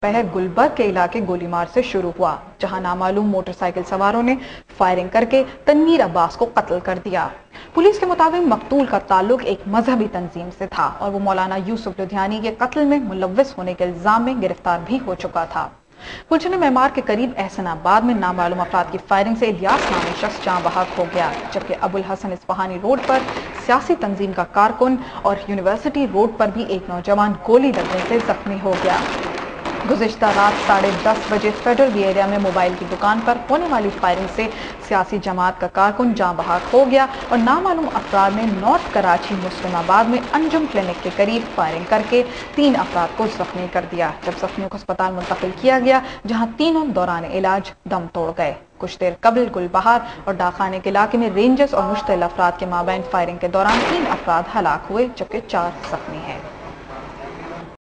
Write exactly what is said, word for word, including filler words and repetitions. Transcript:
पहर गुलबर्ग के इलाके गोलीमार से शुरू हुआ, जहां नामालूम मोटरसाइकिल सवारों ने फायरिंग करके तनवीर अब्बास को कत्ल कर दिया। पुलिस के मुताबिक मकतूल का ताल्लुक एक मजहबी तंजीम से था और वो मौलाना यूसुफ लुधियानी के कत्ल में मुलव्विस होने के इल्जाम में गिरफ्तार भी हो चुका था। पुलिस ने मेमार के करीब एहसनाबाद में नामालूम अफराद की फायरिंग से इलियास नामी शख्स जाँ बहक हो गया, जबकि अबुल हसन इस्फहानी रोड पर सियासी तंजीम का कारकुन और यूनिवर्सिटी रोड पर भी एक नौजवान गोली लगने से जख्मी हो गया। गुज़िश्ता रात साढ़े दस बजे फेडरल वी एरिया में मोबाइल की दुकान पर होने वाली फायरिंग से सियासी जमात का कारकुन जाँ बहक हो गया और नामालूम अफराद ने नॉर्थ कराची मुस्लिमाबाद में अंजुम क्लिनिक के करीब फायरिंग करके तीन अफराद को जख्मी कर दिया। जब जख्मियों को अस्पताल मुंतकिल किया गया, जहां तीनों दौरान इलाज दम तोड़ गए। कुछ देर कबल गुलबहार और डाखाने के इलाके में रेंजर्स और मुश्तइल अफराद के माबैन फायरिंग के दौरान तीन अफराद हलाक हुए, जबकि चार जख्मी हैं।